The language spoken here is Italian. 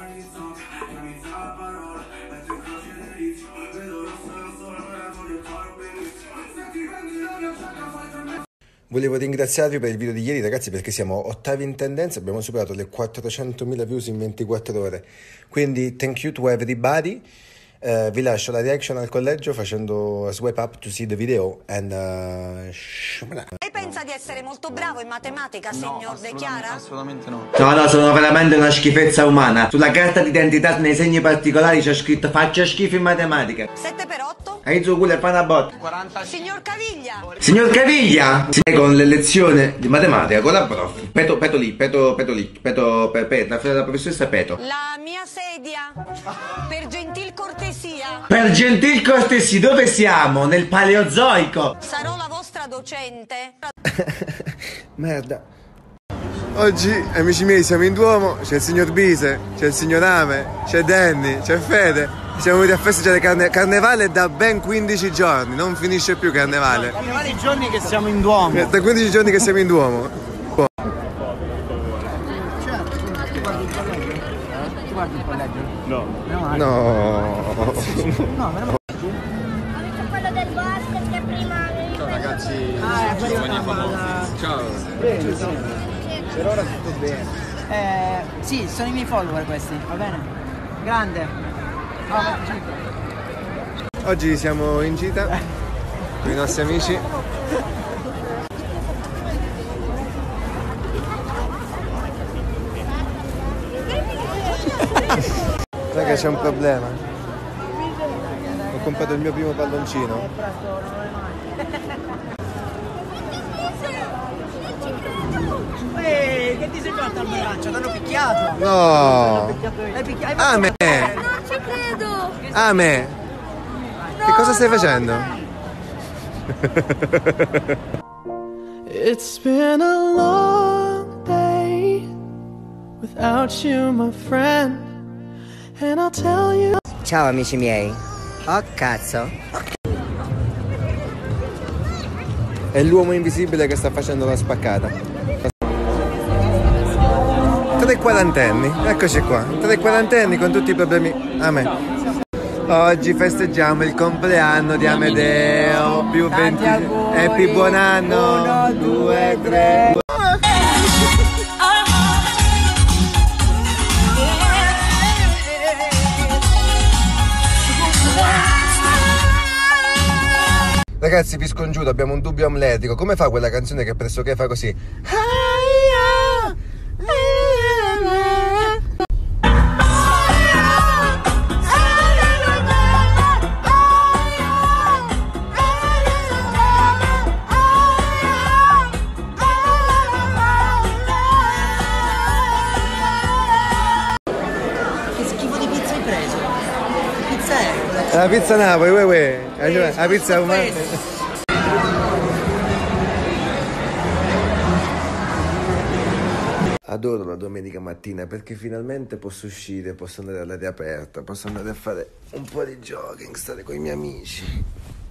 Volevo ringraziarvi per il video di ieri, ragazzi, perché siamo ottavi in tendenza, abbiamo superato le 400.000 views in 24 ore. Quindi thank you to everybody. Vi lascio la reaction al collegio facendo swipe up to see the video and Lei pensa di essere molto bravo in matematica, signor De Chiara? Assolutamente no. No, sono veramente una schifezza umana. Sulla carta d'identità nei segni particolari c'è scritto faccia schifo in matematica. 7 per 8? Hai su culo e fa una botta. 40. Signor Caviglia! Signor Caviglia! Con le lezioni di matematica con la prof. Peto lì, la professoressa Peto. La mia sedia, per gentil cortesia, Per gentil cortesia, dove siamo? Nel Paleozoico. sarò la vostra docente. merda. Oggi, amici miei, siamo in Duomo, c'è il signor Bise, c'è il signor Ame, c'è Danny, c'è Fede. Siamo venuti a festeggiare Carnevale da ben 15 giorni, non finisce più Carnevale. Carnevale i giorni che siamo in Duomo. Da 15 giorni che siamo in Duomo. Ti guardi il collegio? No. No. Avete quello del basket che prima avevi. Ciao ragazzi, giovani famosi. Ciao. Per ora tutto bene. Sì, sono i miei follower questi, va bene? Grande. Oggi siamo in gita con i nostri amici. Raga, c'è un problema. Ho comprato il mio primo palloncino. Che ti sei fatto al braccio? T'hanno picchiato? No! L'hai picchiato? A me! Non ci credo. A me! Che cosa stai facendo? It's been a long day without you, my friend, and I'll tell you. Ciao amici miei. Oh cazzo. È l'uomo invisibile che sta facendo la spaccata. Tre quarantenni, eccoci qua. Tre quarantenni con tutti i problemi. A me. Oggi festeggiamo il compleanno di Amedeo. Più 20. Happy buon anno. 1, 2, 3. Ragazzi, vi scongiuro, abbiamo un dubbio amletico. Come fa quella canzone che pressoché fa così? Che schifo di pizza hai preso? Che pizza è? La pizza Napoli, la pizza umana. Adoro la domenica mattina perché finalmente posso uscire, posso andare all'aria aperta, posso andare a fare un po' di jogging, stare con i miei amici.